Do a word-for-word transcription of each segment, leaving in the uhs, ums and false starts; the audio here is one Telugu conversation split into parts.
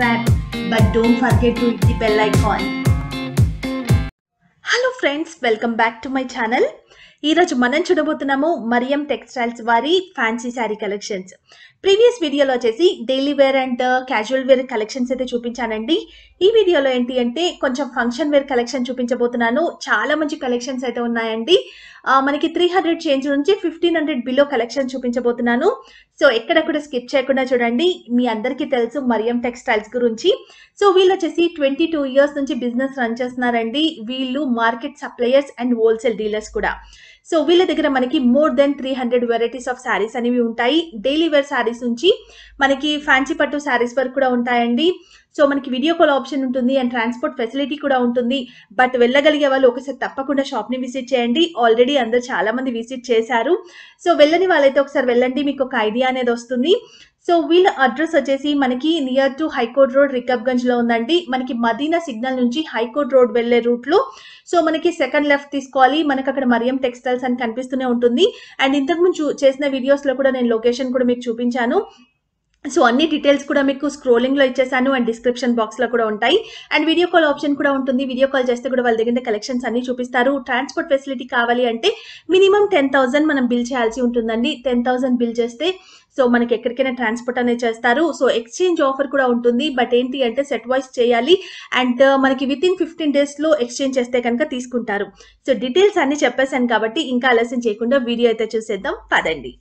subscribe, but don't forget to hit the bell icon. Hello friends, welcome back to my channel. ఈ రోజు మనం చూడబోతున్నాము మరియం టెక్స్టైల్స్ వారి ఫ్యాన్సీ శారీ కలెక్షన్స్. ప్రీవియస్ వీడియోలో వచ్చేసి daily wear and casual wear collections అయితే చూపించానండి. ఈ వీడియోలో ఏంటి అంటే కొంచెం ఫంక్షన్ వేర్ కలెక్షన్ చూపించబోతున్నాను. చాలా మంచి కలెక్షన్స్ అయితే ఉన్నాయండి. మనకి త్రీ హండ్రెడ్ చేంజ్ నుంచి ఫిఫ్టీన్ హండ్రెడ్ బిలో కలెక్షన్ చూపించబోతున్నాను. సో ఎక్కడెక్కడ స్కిప్ చేయకుండా చూడండి. మీ అందరికీ తెలుసు మరియం టెక్స్టైల్స్ గురించి. సో వీళ్ళు వచ్చేసి ట్వంటీ టూ ఇయర్స్ నుంచి బిజినెస్ రన్ చేస్తున్నారండి. వీళ్ళు market suppliers and wholesale dealers కూడా. సో వీళ్ళ దగ్గర మనకి more than three hundred varieties of saris అనేవి ఉంటాయి. డైలీ వేర్ శారీస్ నుంచి మనకి ఫ్యాన్సీ పట్టు శారీస్ వరకు కూడా ఉంటాయండి. సో మనకి వీడియో కాల్ ఆప్షన్ ఉంటుంది అండ్ ట్రాన్స్పోర్ట్ ఫెసిలిటీ కూడా ఉంటుంది. బట్ వెళ్ళగలిగే వాళ్ళు ఒకసారి తప్పకుండా షాప్ని విజిట్ చేయండి. ఆల్రెడీ అందరు చాలా మంది విజిట్ చేశారు. సో వెళ్ళని వాళ్ళైతే ఒకసారి వెళ్ళండి, మీకు ఒక ఐడియా అనేది వస్తుంది. సో వీళ్ళ అడ్రస్ వచ్చేసి మనకి near to high court road Rikabganj లో ఉందండి. మనకి మదీనా సిగ్నల్ నుంచి హైకోర్ట్ రోడ్ వెళ్లే రూట్ లో సో మనకి సెకండ్ లెఫ్ట్ తీసుకోవాలి. మనకి అక్కడ మరియం టెక్స్టైల్స్ అని కనిపిస్తూనే ఉంటుంది. అండ్ ఇంతకు ముందు చేసిన వీడియోస్ లో కూడా నేను లొకేషన్ కూడా మీకు చూపించాను. సో అన్ని డీటెయిల్స్ కూడా మీకు స్క్రోలింగ్ లో ఇచ్చేసాను అండ్ డిస్క్రిప్షన్ బాక్స్ లో కూడా ఉంటాయి. అండ్ వీడియో కాల్ ఆప్షన్ కూడా ఉంటుంది. వీడియో కాల్ చేస్తే కూడా వాళ్ళ దగ్గర కలెక్షన్స్ అన్ని చూపిస్తారు. ట్రాన్స్పోర్ట్ ఫెసిలిటీ కావాలి అంటే మినిమం టెన్ థౌసండ్ మనం బిల్ చేయాల్సి ఉంటుందండి. టెన్ థౌసండ్ బిల్ చేస్తే సో మనకి ఎక్కడికైనా ట్రాన్స్పోర్ట్ అనేది చేస్తారు. సో ఎక్స్చేంజ్ ఆఫర్ కూడా ఉంటుంది. బట్ ఏంటి అంటే సెట్ వైస్ చేయాలి అండ్ మనకి విత్ ఇన్ ఫిఫ్టీన్ డేస్ లో ఎక్స్చేంజ్ చేస్తే కనుక తీసుకుంటారు. సో డీటెయిల్స్ అన్ని చెప్పేశాను కాబట్టి ఇంకా ఆలస్యం చేయకుండా వీడియో అయితే చూసేద్దాం పదండి.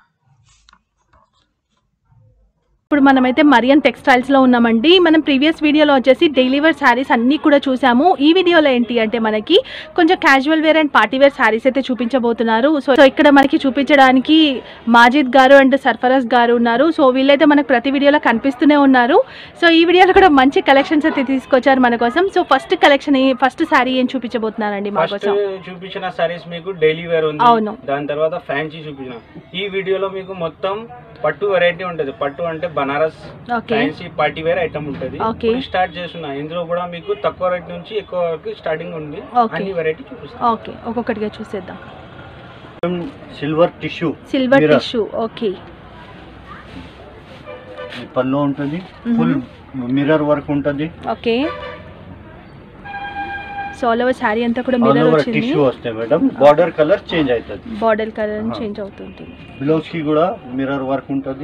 ఇప్పుడు మనమైతే మరియం టెక్స్టైల్స్ లో ఉన్నామండి. మనం ప్రీవియస్ వీడియోలో వచ్చేసి డైలీ వేర్ శారీస్ అన్ని కూడా చూసాము. ఈ వీడియోలో ఏంటి అంటే మనకి కొంచెం casual wear and party wear saris అయితే చూపించబోతున్నారు. సో సో ఇక్కడ మనకి చూపించడానికి మాజిద్ గారు అండ్ సర్ఫరాజ్ గారు ఉన్నారు. సో వీళ్ళైతే మనకు ప్రతి వీడియోలో కనిపిస్తూనే ఉన్నారు. సో ఈ వీడియోలో కూడా మంచి కలెక్షన్స్ అయితే తీసుకొచ్చారు మన కోసం. So first collection first sari ఏం చూపించబోతున్నారండి మా కోసం? చూపించిన శారీస్ మీకు డైలీ వేర్ ఉంది. అవును. దాని తర్వాత ఫ్యాన్సీ చూపించిన. ఈ వీడియోలో మీకు మొత్తం పట్టు వెరైటీ ఉంటది. పట్టు అంటే Banaras fancy party wear item ఉంటది. స్టార్ట్ చేస్తున్నా. ఇందులో కూడా మీకు తక్కువ రేట్ నుంచి ఎక్కువ వరకు స్టార్టింగ్ ఉంది. అన్ని వెరైటీ చూపిస్తాం. ఓకే, ఒక్కొక్కటిగా చూసేద్దాం. Silver tissue silver tissue okay. పల్లో ఉంటుంది. ఫుల్ మిర్రర్ వర్క్ ఉంటుంది. Okay. So all over sari అంతా కూడా మిర్రర్ వచ్చింది. టిష్యూ వస్తాయి మేడం. బార్డర్ కలర్ చేంజ్ అవుతుంది. బార్డర్ కలర్ చేంజ్ అవుతుంది. బ్లౌజ్ కి కూడా మిర్రర్ వర్క్ ఉంటుంది.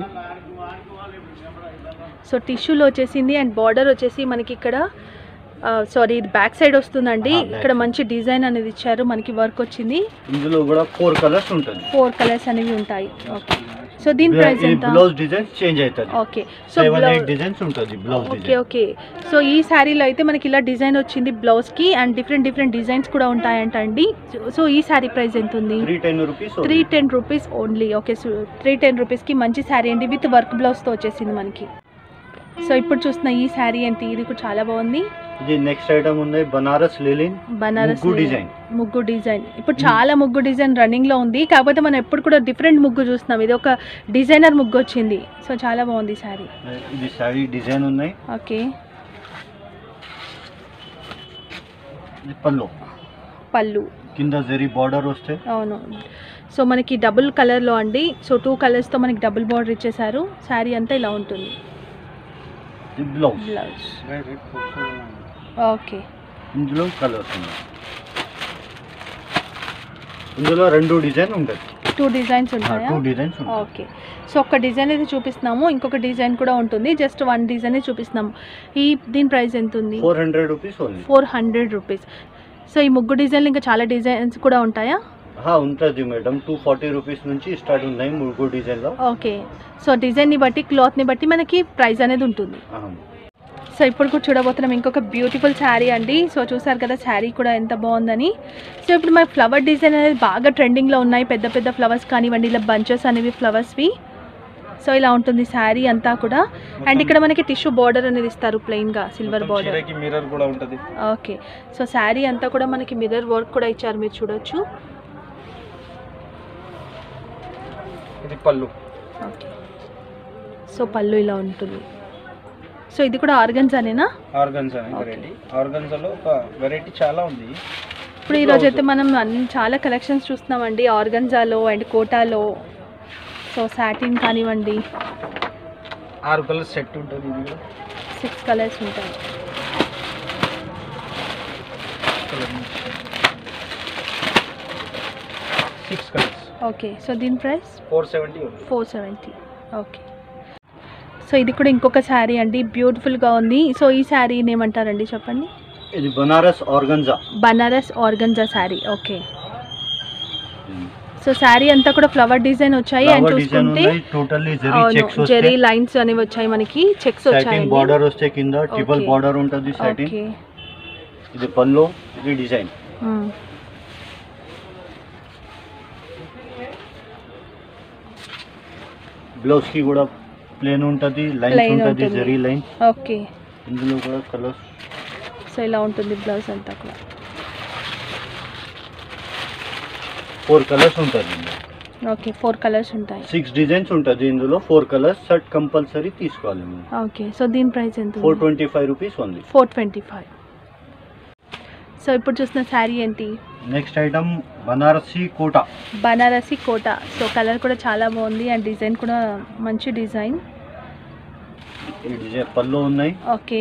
సో టిష్యూలో వచ్చేసింది అండ్ బార్డర్ వచ్చేసి మనకి ఇక్కడ సారీ ఇది బ్యాక్ సైడ్ వస్తుందండి. ఇక్కడ మంచి డిజైన్ అనేది ఇచ్చారు. మనకి వర్క్ వచ్చింది. ఇందులో కూడా ఫోర్ కలర్స్ ఉంటుంది. ఫోర్ కలర్స్ అనేవి ఉంటాయి. ఓకే. సో దీని ప్రైస్ ఎంత? బ్లౌజ్ డిజైన్ చేంజ్ అవుతుంది. ఓకే. సో బ్లౌజ్ డిజైన్స్ ఉంటుంది. Blouse design. Okay okay. So ఈ సారీలో అయితే మనకి ఇలా డిజైన్ వచ్చింది బ్లౌజ్ కి అండ్ డిఫరెంట్ డిఫరెంట్ డిజైన్స్ కూడా ఉంటాయంట అండి. సో ఈ సారీ ప్రైస్ ఎంత ఉంది? Three ten rupees. Three ten rupees only. Okay. So three ten rupees కి మంచి సారీ అండి విత్ వర్క్ బ్లౌజ్ తో వచ్చేసింది మనకి. సో ఇప్పుడు చూస్తున్న ఈ సారీ ఏంటి? ఇది కూడా చాలా బాగుంది. ఇది నెక్స్ట్ ఐటమ్ ఉంది బనారస్ లిలిన్. బనారస్ ముగ్గు డిజైన్. ముగ్గు డిజైన్ ఇప్పుడు చాలా ముగ్గు డిజైన్ రన్నింగ్ లో ఉంది. కాకపోతే మనం ఎప్పుడు కూడా డిఫరెంట్ ముగ్గు చూస్తున్నాం. ఇది ఒక డిజైనర్ ముగ్గు వచ్చింది. సో చాలా బాగుంది సారీ. ఇది సారీ డిజైన్ ఉన్నాయి. ఓకే. ఇది పల్లు. పల్లు కింద జరీ బార్డర్ వస్తాయి. అవును. సో మనకి డబుల్ కలర్ లో అండి. సో టూ కలర్స్ తో మనకి డబుల్ బార్డర్ ఇచ్చేసారు. సారీ అంతా ఇలా ఉంటుంది. బ్లౌజ్. బ్లౌజ్. ఓకే. ఇందులో కలర్స్ ఉన్నాయి. ఇందులో రెండు డిజైన్ ఉంటుంది. టూ డిజైన్స్ ఉంటాయా? టూ డిజైన్స్ ఉంటాయి. ఓకే. సో ఒక డిజైన్ అయితే చూపిస్తున్నాము. ఇంకొక డిజైన్ కూడా ఉంటుంది. జస్ట్ వన్ డిజైన్ చూపిస్తున్నాము. ఈ దీని ప్రైస్ ఎంత ఉంది? Four hundred rupees only. Four hundred rupees. So ఈ ముగ్గు డిజైన్లు ఇంకా చాలా డిజైన్స్ కూడా ఉంటాయా? ఉంటుంది మేడం. టూ ఫార్టీ రూపీస్ నుంచి స్టార్ట్ ఉన్నాయి ముగ్గు డిజైన్ లో. ఓకే. సో డిజైన్ ని బట్టి క్లాత్ ని బట్టి మనకి ప్రైస్ అనేది ఉంటుంది. సో ఇప్పుడు కూడా చూడబోతున్నాం ఇంకొక బ్యూటిఫుల్ శారీ అండి. సో చూసారు కదా శారీ కూడా ఎంత బాగుందని. సో ఇప్పుడు మన ఫ్లవర్ డిజైన్ అనేది బాగా ట్రెండింగ్లో ఉన్నాయి. పెద్ద పెద్ద ఫ్లవర్స్ కానివ్వండి, ఇలా బంచెస్ అనేవి ఫ్లవర్స్వి. సో ఇలా ఉంటుంది శారీ అంతా కూడా. అండ్ ఇక్కడ మనకి టిష్యూ బార్డర్ అనేది ఇస్తారు ప్లెయిన్గా సిల్వర్ బార్డర్. మిర్రర్ కూడా ఉంటుంది. ఓకే. సో శారీ అంతా కూడా మనకి మిర్రర్ వర్క్ కూడా ఇచ్చారు, మీరు చూడొచ్చు. ఇది పళ్ళు. ఓకే. సో పళ్ళు ఇలా ఉంటుంది. సో ఇది కూడా ఆర్గన్జానేనా? Organza variety. ఆర్గన్జాలో ఒక వెరైటీ చాలా ఉంది. ఇప్పుడు ఈ రోజు అయితే మనం అన్ని చాలా కలెక్షన్స్ చూస్తున్నామండి ఆర్గన్జాలో అండ్ కోటాలో. సో సాటిన్ కానివ్వండి, ఆరు కలర్ సెట్ ఉంటుంది. సిక్స్ కలర్స్ ఉంటాయి. Six colours. ఓకే. సో దీని price four seventy four seventy okay. So ఇది కూడా ఇంకొక శారీ అండి, బ్యూటిఫుల్గా ఉంది. సో ఈ శారీని ఏమంటారండి చెప్పండి? ఇది Banaras organza. Banaras organza sari. Okay. So sari అంతా కూడా ఫ్లవర్ డిజైన్ వచ్చాయి అండ్ చూసుకుంటే జెరీ లైన్స్ అనేవి వచ్చాయి, మనకి చెక్స్ వచ్చాయి. బార్డర్ వస్తే కింద ట్రిపుల్ బార్డర్ ఉంటుంది. ఓకే. ఇది పల్లో, ఇది డిజైన్. బ్లౌజ్ కి కూడా ప్లేన్ ఉంటుంది, లైన్స్ ఉంటుంది, జెరీ లైన్. ఓకే. ఇందులో కూడా కలర్స్. సో ఇలా ఉంటుంది బ్లౌజ్ అంతా కూడా. ఫోర్ కలర్స్ ఉంటుంది. ఓకే. ఫోర్ కలర్స్ ఉంటాయి. సిక్స్ డిజైన్స్ ఉంటుంది ఇందులో. ఫోర్ కలర్స్ షర్ట్ కంపల్సరీ తీసుకోవాలి. ఓకే. సో దీని ప్రైస్ ఎంత? Four twenty five rupees only. Four twenty five so ఇప్పుడు చూసిన శారీ ఏంటి? Next item Banarasi Kota. Banarasi Kota. So colour కూడా చాలా బాగుంది అండ్ డిజైన్ కూడా మంచి డిజైన్. ఈ డిజైన్ పళ్ళు ఉన్నాయి. ఓకే.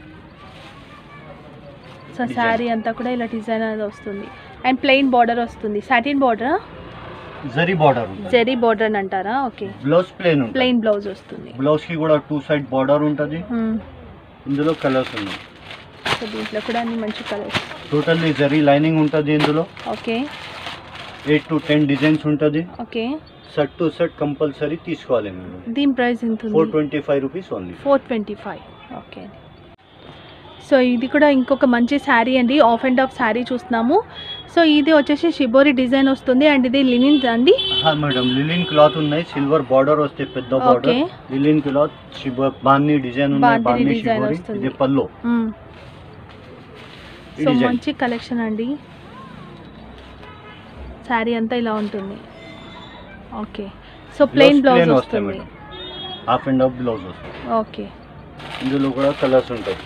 సో శారీ అంతా కూడా ఇలా డిజైన్ అనేది వస్తుంది అండ్ ప్లెయిన్ బార్డర్ వస్తుంది. Satin border, zari border. Zari border అని అంటారా? Okay. Blouse plain, plain blouse వస్తుంది. బ్లౌజ్ కి కూడా టూ సైడ్ బార్డర్ ఉంటుంది. ఇందులో కలర్స్ ఉన్నాయి. సో దీంట్లో కూడా అన్ని మంచి కలర్స్. టోటల్లీ జరీ లైనింగ్ ఉంటుంది ఇందులో. Okay. Eight to ten designs ఉంటుంది. Okay. Shirt to shirt compulsory తీసుకోవాలి మీరు. దీని ప్రైస్ ఎంత? Four twenty five rupees only. Four twenty five okay. So ఇది కూడా ఇంకొక మంచి శారీ అండి, ఆఫ్ అండ్ ఆఫ్ శారీ చూస్తున్నాము. సో ఇది వచ్చేసి షిబోరి డిజైన్ వస్తుంది అండ్ ఇది లినిన్ అండి. మేడం లినిన్ క్లాత్ ఉన్నాయి, సిల్వర్ బార్డర్ వస్తే పెద్ద బార్డర్. లినిన్ క్లాత్ షిబోరి బాంది డిజైన్ ఉన్నాయి. బాంది షిబోరి. ఇది పల్లో. సో మంచి కలెక్షన్ అండి. శారీ అంతా ఇలా ఉంటుంది. ఓకే. సో ప్లెయిన్ బ్లౌజ్ వస్తుంది. హాఫ్ అండ్ హాఫ్ బ్లౌజ్ వస్తుంది. ఓకే. ఇందులో కూడా కలర్స్ ఉంటాయి.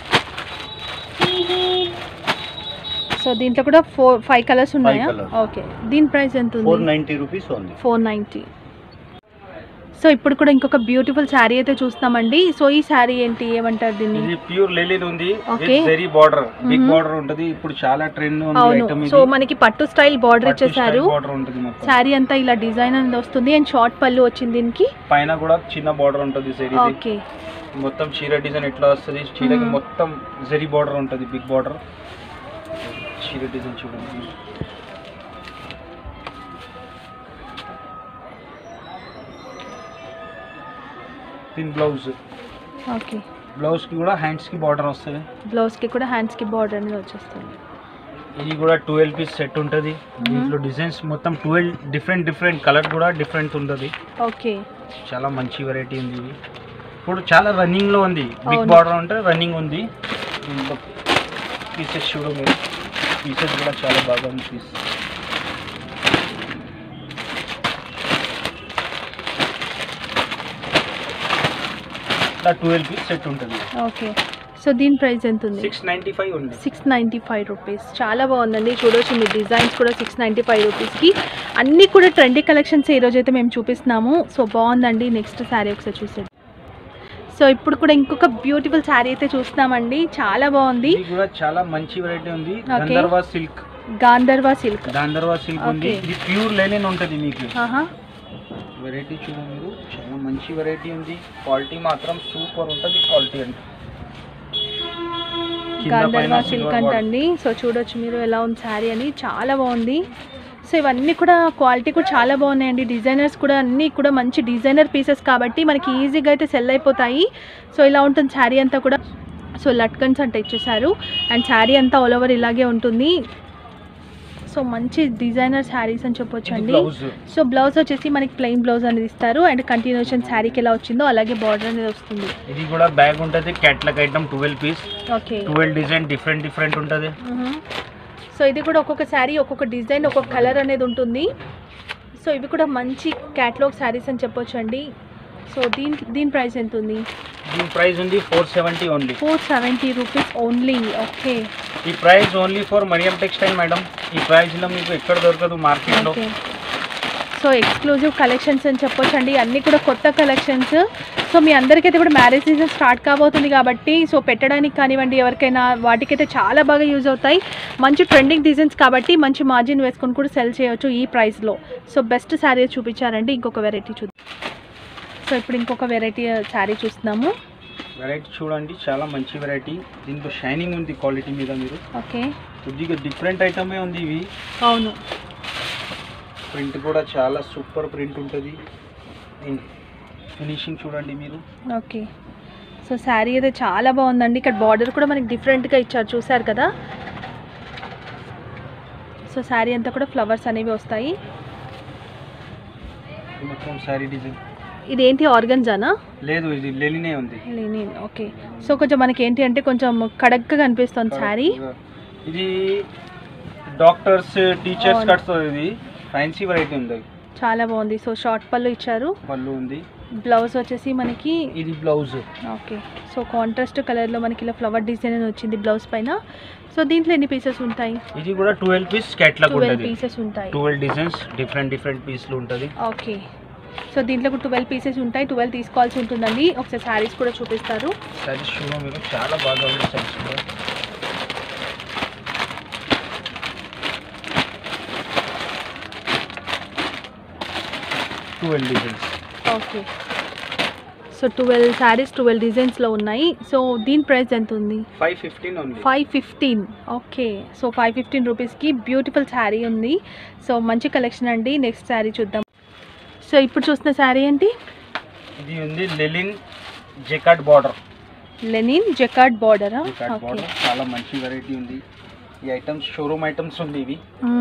సో దీంట్లో కూడా ఫోర్ ఫైవ్ కలర్స్ ఉన్నాయా? ఓకే. దీని ప్రైస్ ఎంత ఉంది? Four ninety rupees only. Four ninety so ఇప్పుడు కూడా ఇంకొక బ్యూటిఫుల్ శారీ అయితే చూస్తామండి. సో ఈ శారీ ఏంటి, ఏమంటారు దీన్ని? ఇది ప్యూర్ లెలిన్ ఉంది. జెరీ బార్డర్, బిగ్ బార్డర్ ఉంటది. ఇప్పుడు చాలా ట్రెండ్ ఉంది ఐటమ్ ఇది. సో మనకి పట్టు స్టైల్ బార్డర్ ఇచ్చేసారు. శారీ అంతా ఇలా డిజైన్ అనేది వస్తుంది అండ్ షార్ట్ పళ్ళు వచ్చింది దీనికి. పైన కూడా చిన్న బార్డర్ ఉంటది జెరీ. ఓకే. మొత్తం చీర డిజైన్ ఎట్లా వస్తుంది, చీరకి మొత్తం జెరీ బార్డర్ ఉంటది, బిగ్ బార్డర్. చీర డిజైన్ చూడండి. దీని బ్లౌజ్. ఓకే. బ్లౌజ్ కి కూడా హ్యాండ్స్ కి బార్డర్ వస్తుంది. బ్లౌజ్ కి కూడా హ్యాండ్స్ కి బార్డర్ అనేది వచ్చేస్తుంది. ఇది కూడా ట్వెల్వ్ పీస్ సెట్ ఉంటుంది. దీంట్లో డిజైన్స్ మొత్తం ట్వెల్వ్ డిఫరెంట్ డిఫరెంట్ కలర్ కూడా డిఫరెంట్ ఉంటుంది. ఓకే. చాలా మంచి వెరైటీ ఉంది ఇది. ఇప్పుడు చాలా రన్నింగ్ లో ఉంది. బిగ్ బార్డర్ అంటే రన్నింగ్ ఉంది. పీసెస్ చూడు మీరు, పీసెస్ కూడా చాలా బాగా ఉంది. పీస్ ట్వెల్వ్ పీస్ సెట్ ఉంటుంది. ఓకే. సో దీని ప్రైస్ ఎంత ఉంది? సిక్స్ నైంటీ ఫైవ్ ఉంది. సిక్స్ నైంటీ ఫైవ్ రూపీస్ చాలా బాగుందండి. చూడవచ్చు మీ డిజైన్స్ కూడా సిక్స్ నైంటీ ఫైవ్ రూపీస్కి అన్నీ కూడా ట్రెండీ కలెక్షన్స్ ఈరోజు అయితే మేము చూపిస్తున్నాము. సో బాగుందండి. నెక్స్ట్ శారీ ఒకసారి చూసేది. సో ఇప్పుడు కూడా ఇంకొక బ్యూటిఫుల్ శారీ అయితే చూస్తున్నామండి. చాలా బాగుంది. ఇది కూడా చాలా మంచి వెరైటీ ఉంది. Gandharva silk. Gandharva silk. Gandharva silk ఉంది. ఇది ప్యూర్ లెనిన్ ఉంటుంది మీకు. వెరైటీ చూడండి మీరు, చాలా మంచి వెరైటీ ఉంది. క్వాలిటీ మాత్రం సూపర్ ఉంటుంది. క్వాలిటీ అంటే గాంధర్వ సిల్క్ అంటండి. సో చూడొచ్చు మీరు ఎలా ఉంది శారీ అని, చాలా బాగుంది. సో ఇవన్నీ కూడా క్వాలిటీ కూడా చాలా బాగున్నాయండి. డిజైనర్స్ కూడా అన్నీ కూడా మంచి డిజైనర్ పీసెస్ కాబట్టి మనకి ఈజీగా అయితే సెల్ అయిపోతాయి. సో ఇలా ఉంటుంది శారీ అంతా కూడా. సో లట్కన్స్ అంటే ఇచ్చేసారు అండ్ శారీ అంతా ఆల్ ఓవర్ ఇలాగే ఉంటుంది. సో మంచి డిజైనర్ శారీస్ అని చెప్పొచ్చు అండి. సో బ్లౌజ్ వచ్చేసి మనకి ప్లెయిన్ బ్లౌజ్ అనేది ఇస్తారు అండ్ కంటిన్యూషన్ శారీకి ఎలా వచ్చిందో అలాగే బార్డర్ అనేది వస్తుంది. ఇది కూడా బ్యాగ్ ఉంటుంది. Catalogue item twelve piece. Okay. Twelve design different different ఉంటుంది. సో ఇది కూడా ఒక్కొక్క శారీ ఒక్కొక్క డిజైన్ ఒక్కొక్క కలర్ అనేది ఉంటుంది. సో ఇవి కూడా మంచి క్యాటలాగ్ శారీస్ అని చెప్పొచ్చు అండి. సో దీని దీని ప్రైస్ ఎంత ఉంది? దీని ప్రైస్ ఉంది four seventy only. Four seventy rupees only. Okay. ఈ price only for Mariyam textile madam. ఈ ప్రైస్లో మీకు ఎక్కడ దొరకదు మార్కెట్లో. సో ఎక్స్క్లూజివ్ కలెక్షన్స్ అని చెప్పొచ్చు అండి, అన్నీ కూడా కొత్త కలెక్షన్స్. సో మీ అందరికైతే కూడా మ్యారేజ్ సీజన్ స్టార్ట్ కాబోతుంది కాబట్టి సో పెట్టడానికి కానివ్వండి ఎవరికైనా వాటికైతే చాలా బాగా యూజ్ అవుతాయి. మంచి ట్రెండింగ్ డిజైన్స్ కాబట్టి మంచి మార్జిన్ వేసుకొని కూడా సెల్ చేయొచ్చు ఈ ప్రైస్లో. సో బెస్ట్ శారీ చూపించారండి. ఇంకొక వెరైటీ చూద్దాం. సో ఇప్పుడు ఇంకొక వెరైటీ శారీ చూస్తున్నాము. వెరైటీ చూడండి, చాలా మంచి వెరైటీ. దీంట్లో షైనింగ్ ఉంది క్వాలిటీ మీద. మీరు ఓకే, కొద్దిగా డిఫరెంట్ ఐటమే ఉంది ఇవి. అవును, ప్రింట్ కూడా చాలా సూపర్ ప్రింట్ ఉంటుంది. ఫినిషింగ్ చూడండి మీరు. ఓకే, సో శారీ అయితే చాలా బాగుందండి. ఇక్కడ బార్డర్ కూడా మనకి డిఫరెంట్గా ఇచ్చారు, చూసారు కదా. సో శారీ అంతా కూడా ఫ్లవర్స్ అనేవి వస్తాయి. మొత్తం శారీ డిజైన్. ఇదేంటి ఆర్గన్జానా? లేదు, ఇది లెనినే ఉంది. లెనిన్. ఓకే, సో కొంచెం మనకి ఏంటి అంటే కొంచెం కడక్గా కనిపిస్తుంది శారీ. ఇది డాక్టర్స్ టీచర్స్ కట్స్. ఇది ఫ్యాన్సీ వెరైటీ ఉంది, చాలా బాగుంది. సో షార్ట్ పళ్ళు ఇచ్చారు, పళ్ళు ఉంది. బ్లౌజ్ వచ్చేసి మనకి ఇది బ్లౌజ్. ఓకే, సో కాంట్రాస్ట్ కలర్లో మనకి ఇలా ఫ్లవర్ డిజైన్ అని వచ్చింది బ్లౌజ్ పైన. సో దీంట్లో ఎన్ని పీసెస్ ఉంటాయి? ఇది కూడా ట్వెల్వ్ పీస్ కేటలాగ్ ఉంటుంది. ట్వెల్వ్ పీసెస్ ఉంటాయి. ట్వెల్వ్ డిజైన్స్, డిఫరెంట్ డిఫరెంట్ పీస్లు ఉంటుంది. ఓకే, సో దీంట్లో కూడా ట్వెల్వ్ పీసెస్ ఉంటాయి. ట్వెల్వ్ తీసుకోవాల్సి ఉంటుందండి. ఒకసారి శారీస్ కూడా చూపిస్తారు. శారీస్ చూడ మీరు, చాలా బాగా ఉంది శారీస్ కూడా. Twelve designs. Okay, so twelve saris twelve డిజైన్స్లో ఉన్నాయి. సో దీని ప్రైస్ ఎంత ఉంది? ఫైవ్ ఫిఫ్టీన్ ఉంది. Five fifteen okay, so five fifteen రూపీస్కి బ్యూటిఫుల్ శారీ ఉంది. సో మంచి కలెక్షన్ అండి. నెక్స్ట్ శారీ చూద్దాం. సో ఇప్పుడు చూస్తున్న శారీ ఏంటి? ఇది ఉంది linen jacquard border. Linen jacquard బార్డరా? బార్డర్ చాలా మంచి వెరైటీ ఉంది. ఈ ఐటమ్స్ షోరూమ్ ఐటమ్స్ ఉంది ఇవి.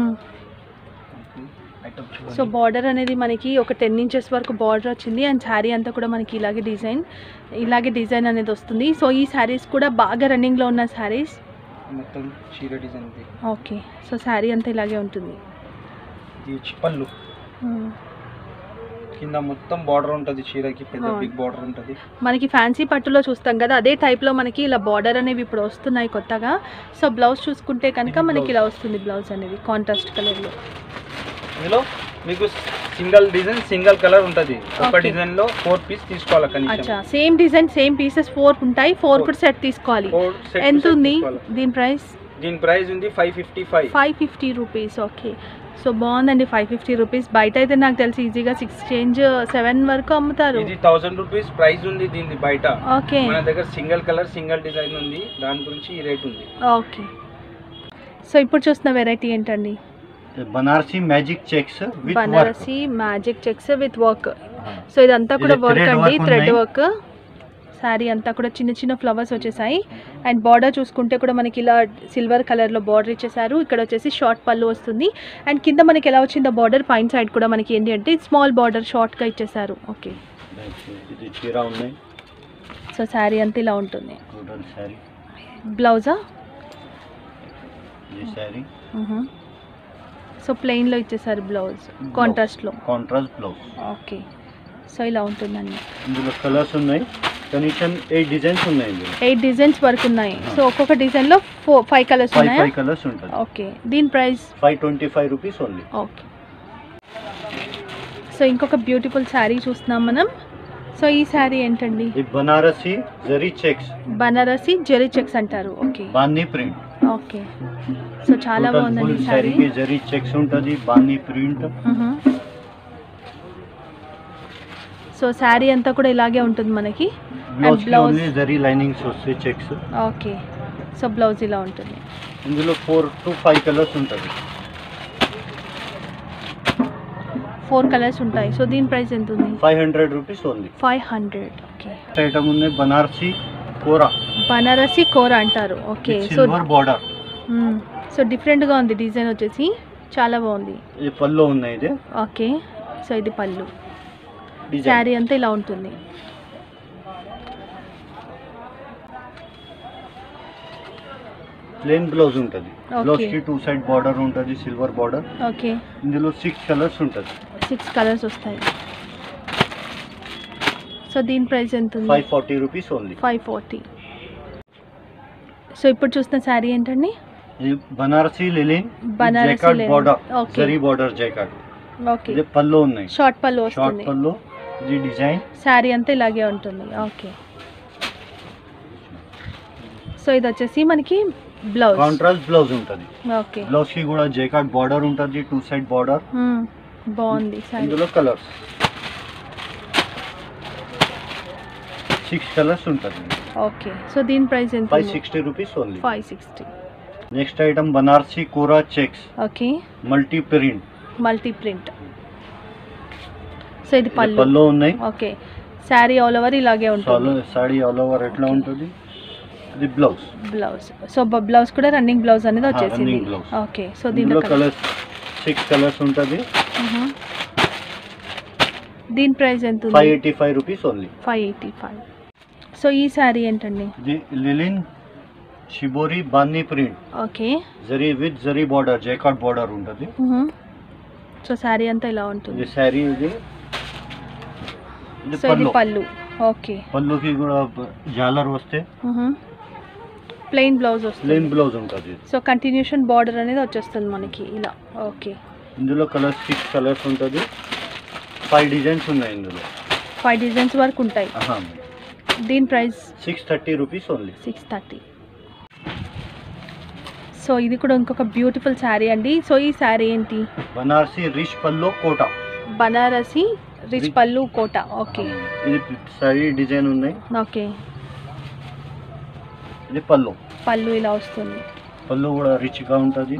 సో బార్డర్ అనేది మనకి ఒక టెన్ ఇంచెస్ వరకు బార్డర్ వచ్చింది. అండ్ శారీ అంతా కూడా మనకి ఇలాగే డిజైన్ ఇలాగే డిజైన్ అనేది వస్తుంది. సో ఈ శారీస్ కూడా బాగా రన్నింగ్లో ఉన్న శారీస్. మొత్తం చీర డిజైన్. ఓకే, సో శారీ అంతా ఇలాగే ఉంటుంది. ఇది పళ్ళు, కింద మొత్తం బార్డర్ ఉంటుంది. చీరకి పెద్ద బిగ్ బార్డర్ ఉంటుంది. మనకి ఫ్యాన్సీ పట్టులో చూస్తాం కదా, అదే టైప్లో మనకి ఇలా బార్డర్ అనేవి ఇప్పుడు వస్తున్నాయి కొత్తగా. సో బ్లౌజ్ చూసుకుంటే కనుక మనకి ఇలా వస్తుంది బ్లౌజ్ అనేది కాంట్రాస్ట్ కలర్లో. ఇందులో మీకు సింగిల్ డిజైన్ సింగిల్ కలర్ ఉంటుంది. ఒక డిజైన్ లో ఫోర్ పీస్ తీసుకోవాలి కనీసం. అచ్చా, same design same pieces four ఉంటాయి. ఫోర్ కూడా సెట్ తీసుకోవాలి. ఎంత ఉంది దీని ప్రైస్? దీని ప్రైస్ ఉంది five fifty five five fifty rupees. Okay, so బాగుందండి. Five fifty rupees. బయట అయితే నాకు తెలిసి ఈజీగా సిక్స్ చేంజ్ సెవెన్ వరకు అమ్ముతారు. ఇది థౌసండ్ రూపీస్ ప్రైస్ ఉంది దీనికి బయట. ఓకే, మన దగ్గర సింగిల్ కలర్ సింగిల్ డిజైన్ ఉంది, దాని గురించి ఈ రేట్ ఉంది. ఓకే, సో ఇప్పుడు చూస్తున్న వెరైటీ ఏంటండి? Banarasi magic checks with Banarasi magic checks with work. So ఇదంతా కూడా వర్క్ అండి, థ్రెడ్ వర్క్. శారీ అంతా కూడా చిన్న చిన్న ఫ్లవర్స్ వచ్చేసాయి. అండ్ బార్డర్ చూసుకుంటే కూడా మనకి ఇలా సిల్వర్ కలర్లో బార్డర్ ఇచ్చేసారు. ఇక్కడ వచ్చేసి షార్ట్ పళ్ళు వస్తుంది. అండ్ కింద మనకి ఎలా వచ్చిందో బార్డర్ పైన సైడ్ కూడా మనకి ఏంటి అంటే స్మాల్ బార్డర్ షార్ట్గా ఇచ్చేసారు. ఓకే, సో శారీ అంతా ఇలా ఉంటుంది. బ్లౌజా? సో ప్లెయిన్లో ఇచ్చేసారు బ్లౌజ్, కాంట్రాస్ట్లో. Contrast blouse. ఓకే, సో ఇలా ఉంటుందండి. ఇందులో కలర్స్ ఉన్నాయి, కనీసం ఎయిట్ డిజైన్స్ ఉన్నాయి. ఎయిట్ డిజైన్స్ వరకు ఉన్నాయి. సో ఒక్కొక్క డిజైన్లో ఫోర్ ఫైవ్ కలర్స్ ఉన్నాయి. ఫైవ్ కలర్స్ ఉంటాయి. ఓకే, దీని price five twenty five rupees only. Okay, so ఇంకొక బ్యూటిఫుల్ శారీ చూస్తున్నాం మనం. సో ఈ శారీ ఏంటండి? బనారసి జరీ చెక్స్. బనారసి జరీ చెక్స్ అంటారు. ఓకే, బాందీ ప్రింట్. ఓకే, సో చాలా బాగుందండి శారీ. జరీ చెక్స్ ఉంటుంది, బాందీ ప్రింట్. సో శారీ అంతా కూడా ఇలాగే ఉంటుంది మనకి. బ్లౌజ్ జరీ లైనింగ్స్ వస్తాయి, చెక్స్. ఓకే, సో బ్లౌజ్ ఇలా ఉంటుంది. ఇందులో ఫోర్ టు ఫైవ్ కలర్స్ ఉంటుంది. ఫోర్ కలర్స్ ఉంటాయి. సో దీని ప్రైస్ ఎంత ఉంది? Five hundred rupees only. Five hundred okay. Item ఉంది బనారసి కోరా. బనారసి కోరా అంటారు. Okay, so silver border. So డిఫరెంట్గా ఉంది డిజైన్ వచ్చేసి, చాలా బాగుంది. ఇది పళ్ళు ఉన్నాయి ఇది. ఓకే, సో ఇది పళ్ళు. శారీ అంతా ఇలా ఉంటుంది. ప్లెయిన్ బ్లౌజ్ ఉంటుంది. బ్లౌజ్ కి టూ సైడ్ బార్డర్ ఉంటుంది, సిల్వర్ బార్డర్. ఓకే, ఇందులో సిక్స్ కలర్స్ ఉంటుంది. సిక్స్ కలర్స్ వస్తాయి. సో దీని ప్రైస్ ఎంత ఉంది? Five forty rupees only. Five forty. So ఇప్పుడు చూస్తున్న శారీ ఏంటండి? Banarasi linen Banarasi border, zari border jacquard. Okay ఇది పళ్ళు ఉన్నాయి, షార్ట్ పళ్ళు షార్ట్ వస్తుంది, పళ్ళు. ఇది డిజైన్ శారీ అంతా ఇలాగే ఉంటుంది. ఓకే, సో ఇది వచ్చేసి మనకి బ్లౌజ్, కాంట్రాస్ట్ బ్లౌజ్ ఉంటుంది. ఓకే, బ్లౌజ్ కి కూడా జేకార్డ్ బార్డర్ ఉంటుంది, టూ సైడ్ బార్డర్. బాగుంది శారీ. ఇందులో కలర్స్ సిక్స్ కలర్స్ ఉంటుంది. ఓకే, సో దీని ప్రైస్ ఎంత? Five sixty rupees only. Five sixty. Next item Banarasi kora checks, okay, multi print, multi print. So ఇది పళ్ళు, పళ్ళు ఉన్నాయి. ఓకే, శారీ ఆల్ ఓవర్ ఇలాగే ఉంటుంది. సారీ ఆల్ ఓవర్ ఎట్లా ఉంటుంది. ఇది బ్లౌజ్, బ్లౌజ్. సో బ్లౌజ్ కూడా రన్నింగ్ బ్లౌజ్ అనేది వచ్చేసింది. ఓకే, సో దీనిలో కలర్స్ సిక్స్ కలర్స్ ఉంటుంది. దీని ప్రైస్ ఎంత? Five eighty five rupees only. Five eighty five. So ఈ శారీ ఏంటండి? ఇది లిలిన్ షిబోరి బాన్ని print. Okay, zari with zari border, jacquard border ఉంటుంది. సో శారీ అంతా ఇలా ఉంటుంది. ఇది శారీ, ఇది సో ఇది పళ్ళు. ఓకే, పళ్ళుకి కూడా జాలర్ వస్తే ప్లెయిన్ బ్లౌజ్ వస్తుంది, ప్లెయిన్ బ్లౌజ్ ఉంటుంది. సో కంటిన్యూషన్ బార్డర్ అనేది వచ్చేస్తుంది మనకి ఇలా. ఓకే, ఇందులో కలర్స్ సిక్స్ కలర్స్ ఉంటుంది. ఫైవ్ డిజైన్స్ ఉన్నాయి ఇందులో, ఫైవ్ డిజైన్స్ వరకు ఉంటాయి. దీని price six thirty rupees only. Six thirty. So ఇది కూడా ఇంకొక బ్యూటిఫుల్ శారీ అండి. సో ఈ శారీ ఏంటి? బనారసి రిచ్ పళ్ళు కోట, బనారసి రిచ్ పళ్ళు కోట. ఓకే, ఇది శారీ డిజైన్ ఉన్నాయి. ఓకే, ఇది పళ్ళు, పళ్ళు ఇలా వస్తుంది. పళ్ళు కూడా రిచ్ గా ఉంటుంది.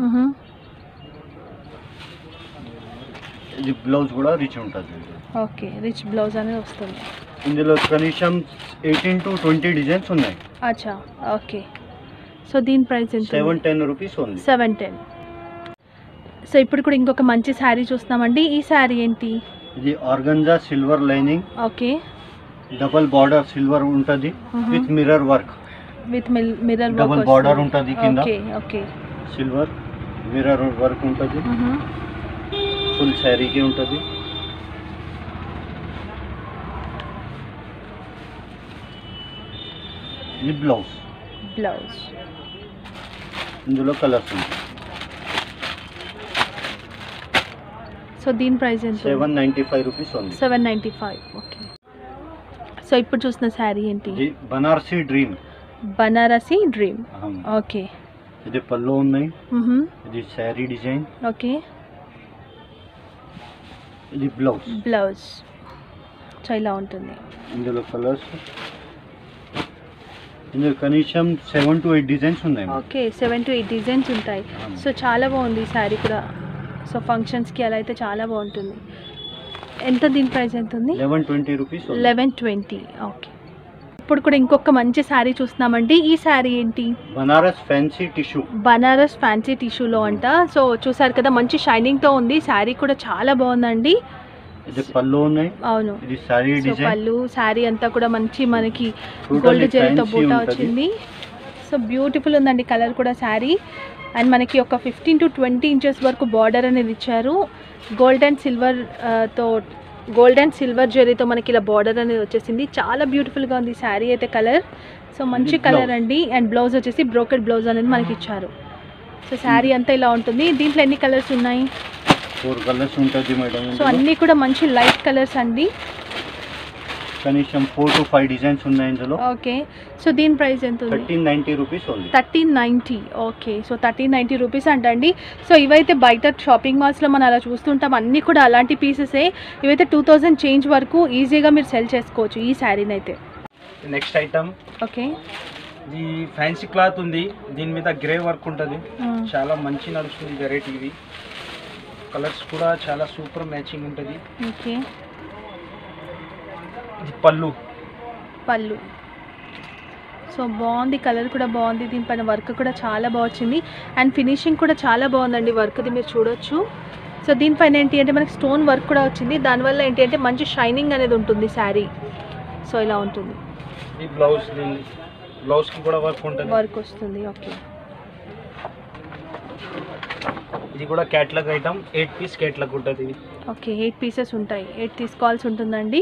ఇది బ్లౌజ్ కూడా రిచ్ ఉంటుంది. ఓకే, రిచ్ బ్లౌజ్ అనేది వస్తుంది. ఇందులో కనీసం ఎయిటీన్ టు ట్వంటీ డిజైన్స్ ఉన్నాయి. అచ్చా, ఓకే. సో దీని ప్రైస్ ఎంత? Seven ten rupees only. Seven ten. So ఇప్పుడు కూడా ఇంకొక మంచి శారీ చూస్తున్నామండి. ఈ శారీ ఏంటి? ఇది organza silver lining. Okay, double border silver ఉంటుంది with mirror work. With mirror double border ఉంటుంది కింద. Okay, okay, silver mirror work ఉంటుంది. ఫుల్ శారీకి ఉంటుంది. ఇది బ్లౌజ్, బ్లౌజ్. ఇందులో కలర్స్ ఉంటాయి. సో దీని ప్రైస్ ఎంత? Seven ninety five rupees only. Seven ninety five. Okay. So ఇప్పుడు చూసిన శారీ ఏంటి? Banarasi dream. Banarasi dream. Okay, ఇది పళ్ళు ఉన్నాయి. ఇది శారీ డిజైన్. ఓకే, ఇది బ్లౌజ్, బ్లౌజ్. సో ఇలా ఉంటుంది. ఇందులో కలర్స్, ఇందులో కనీసం సెవెన్ టు ఎయిట్ డిజైన్స్ ఉన్నాయి. Okay, seven to eight designs ఉంటాయి. సో చాలా బాగుంది శారీ కూడా. సో ఫంక్షన్స్కి అలా అయితే చాలా బాగుంటుంది. ఎంత దీని ప్రైస్ ఎంత ఉంది? Eleven twenty rupees. Eleven twenty. Okay. ఇప్పుడు కూడా ఇంకొక మంచి శారీ చూస్తున్నామండి. ఈ శారీ ఏంటి? Banaras fancy tissue. Banaras fancy టిష్యూలో అంట. సో చూసారు కదా, మంచి షైనింగ్తో ఉంది. శారీ కూడా చాలా బాగుందండి. ఇది పళ్ళు ఉన్నాయి. అవును, ఇది శారీ డిజైన్. పళ్ళు, శారీ అంతా కూడా మంచి మనకి గోల్డ్ జరీతో బూటా వచ్చింది. సో బ్యూటిఫుల్ ఉందండి కలర్ కూడా శారీ. అండ్ మనకి ఒక ఫిఫ్టీన్ టు ట్వంటీ ఇంచెస్ వరకు బార్డర్ అనేది ఇచ్చారు. గోల్డ్ అండ్ సిల్వర్ తో గోల్డ్ అండ్ సిల్వర్ జరీతో మనకి ఇలా బార్డర్ అనేది వచ్చేసింది. చాలా బ్యూటిఫుల్గా ఉంది శారీ అయితే కలర్. సో మంచి కలర్ అండి. అండ్ బ్లౌజ్ వచ్చేసి బ్రోకెడ్ బ్లౌజ్ అనేది మనకి ఇచ్చారు. సో శారీ అంతా ఇలా ఉంటుంది. దీంట్లో ఎన్ని కలర్స్ ఉన్నాయి? ఫోర్ కలర్స్ ఉంటుంది మేడం. సో అన్నీ కూడా మంచి లైట్ కలర్స్ అండి. కనీసం ఫోర్ టు ఫైవ్ డిజైన్స్ ఉన్నాయి ఇందులో. ఓకే, సో దీని ప్రైస్ ఎంత ఉంది? Thirteen ninety rupees only. Thirteen ninety. Okay, so thirteen ninety rupees అంటండి. సో ఇవైతే బయట షాపింగ్ మాల్స్లో మనం అలా చూస్తుంటాం, అన్నీ కూడా అలాంటి పీసెసే. ఇవైతే టూ థౌజండ్ చేంజ్ వరకు ఈజీగా మీరు సెల్ చేసుకోవచ్చు ఈ శారీని అయితే. Next item. ఓకే, ఇది ఫ్యాన్సీ క్లాత్ ఉంది, దీని మీద గ్రే వర్క్ ఉంటుంది. చాలా మంచి నడుస్తుంది వెరైటీ. ఇది కలర్స్ కూడా చాలా సూపర్ మ్యాచింగ్ ఉంటుంది. ఓకే, ఇది పళ్ళు. పళ్ళు. సో బాగుంది, కలర్ కూడా బాగుంది. దీనిపైన వర్క్ కూడా చాలా బాగా వచ్చింది. అండ్ ఫినిషింగ్ కూడా చాలా బాగుందండి వర్క్ది, మీరు చూడొచ్చు. సో దీనిపైన ఏంటి అంటే మనకి స్టోన్ వర్క్ కూడా వచ్చింది. దానివల్ల ఏంటి అంటే మంచి షైనింగ్ అనేది ఉంటుంది శారీ. సో ఇలా ఉంటుంది. ఈ బ్లౌజ్, బ్లౌజ్కి కూడా వర్క్ ఉంటుంది, వర్క్ వస్తుంది. ఓకే, ఇది కూడా catalogue item. Eight piece catalogue ఉంటుంది. ఓకే, ఎయిట్ పీసెస్ ఉంటాయి. ఎయిట్ తీసుకోవాల్సి ఉంటుందండి.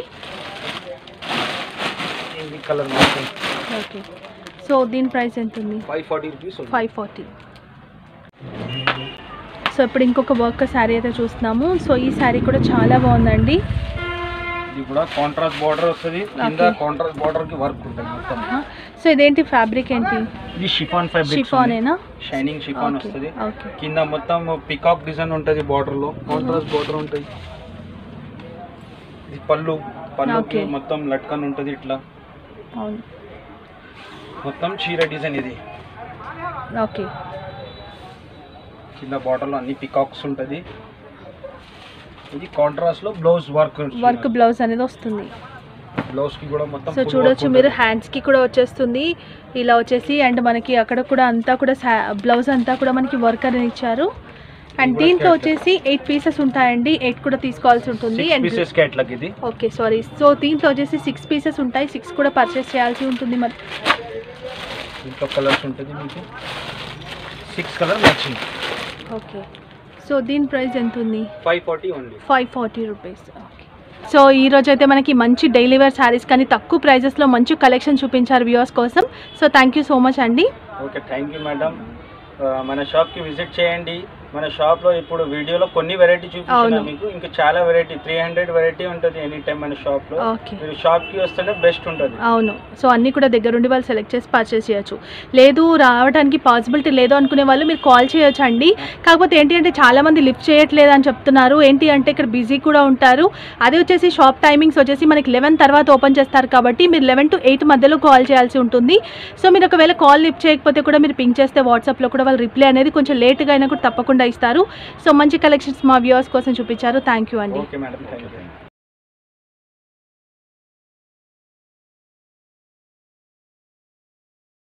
ఇది కలర్ మొత్తం. ఓకే, సో దీని ప్రైస్ ఎంత ఉంది? Five forty rupees. Five forty. So ఇప్పుడు ఇంకొక వర్క్ శారీ అయితే చూస్తున్నాము. సో ఈ శారీ కూడా చాలా బాగుందండి. ఇది కూడా కాంట్రాస్ట్ బార్డర్ వస్తుంది, కింద కాంట్రాస్ట్ బార్డర్ కి వర్క్ ఉంటుంది మొత్తం. సో ఇదేంటి ఫ్యాబ్రిక్ ఏంటి? ఇది షిఫాన్ ఫ్యాబ్రిక్, షిఫానేనా? షైనింగ్ షిఫాన్ వస్తుంది. కింద మొత్తం పికాక్ డిజైన్ ఉంటుంది, బార్డర్ లో కాంట్రాస్ట్ బార్డర్ ఉంటుంది. ఇది పళ్ళు, పళ్ళుకి మొత్తం లట్కన్ ఉంటుంది ఇట్లా. మొత్తం చీర డిజైన్ ఇది. ఓకే, కింద బార్డర్ లో అన్ని పికాక్స్ ఉంటుంది. ఇది కాంట్రాస్ట్ లో బ్లౌజ్ వర్క్ వర్క్ బ్లౌజ్ అనేది వస్తుంది. బ్లౌజ్ కి కూడా మొత్తం సో చూడొచ్చు మీరు, హ్యాండ్స్ కి కూడా వచ్చేస్తుంది ఇలా వచ్చేసి. అండ్ మనకి అక్కడ కూడా అంతా కూడా బ్లౌజ్ అంతా కూడా మనకి వర్క్ అనేది ఇచ్చారు. అండ్ దీంట్లో వచ్చేసి ఎయిట్ పీసెస్ ఉంటాయండి, ఎయిట్ కూడా తీసుకోవాల్సి ఉంటుంది. ఓకే సారీ, సో దీంట్లో వచ్చేసి సిక్స్ పీసెస్ ఉంటాయి, సిక్స్ కూడా పర్చేస్ చేయాల్సి ఉంటుంది. మరి దీంట్లో కలర్స్ ఉంటుంది మీకు, six colour matching. Okay, so దీని ప్రైస్ ఎంత ఉంది? Five forty only, five forty rupees. Okay, so ఈ రోజు అయితే మనకి మంచి డైలీ వేర్ శారీస్ కానీ తక్కువ ప్రైజెస్లో మంచి కలెక్షన్ చూపించారు వ్యూవర్స్ కోసం. So thank you so much అండి. Okay, thank you madam. మన షాప్కి విజిట్ చేయండి. మన షాప్లో ఇప్పుడు వీడియోలో కొన్ని వెరైటీ చూపించాను మీకు, ఇంకా చాలా వెరైటీ, త్రీ హండ్రెడ్ వెరైటీ ఉంటుంది ఎనీ టైం మన షాప్లో. మీరు షాప్కి వస్తేనే బెస్ట్ ఉంటుంది. అవును, సో అన్నీ కూడా దగ్గరుండి వాళ్ళు సెలెక్ట్ చేసి పర్చేస్ చేయొచ్చు. లేదు రావడానికి పాసిబిలిటీ లేదు అనుకునే వాళ్ళు మీరు కాల్ చేయొచ్చు అండి. కాకపోతే ఏంటి అంటే చాలామంది లిఫ్ట్ చేయట్లేదు అని చెప్తున్నారు. ఏంటి అంటే ఇక్కడ బిజీ కూడా ఉంటారు. అదే వచ్చేసి షాప్ టైమింగ్స్ వచ్చేసి మనకి లెవెన్ తర్వాత ఓపెన్ చేస్తారు కాబట్టి మీరు లెవెన్ టు ఎయిట్ మధ్యలో కాల్ చేయాల్సి ఉంటుంది. సో మీరు ఒకవేళ కాల్ లిఫ్ట్ చేయకపోతే కూడా మీరు పింక్ చేస్తే వాట్సాప్లో కూడా వాళ్ళు రిప్లై అనేది కొంచెం లేట్గా అయినా కూడా తప్పకుండా ఇస్తారు. సో మంచి కలెక్షన్స్ మా వ్యూవర్స్ కోసం చూపించారు. థ్యాంక్ యూ అండి. Okay madam, thank you.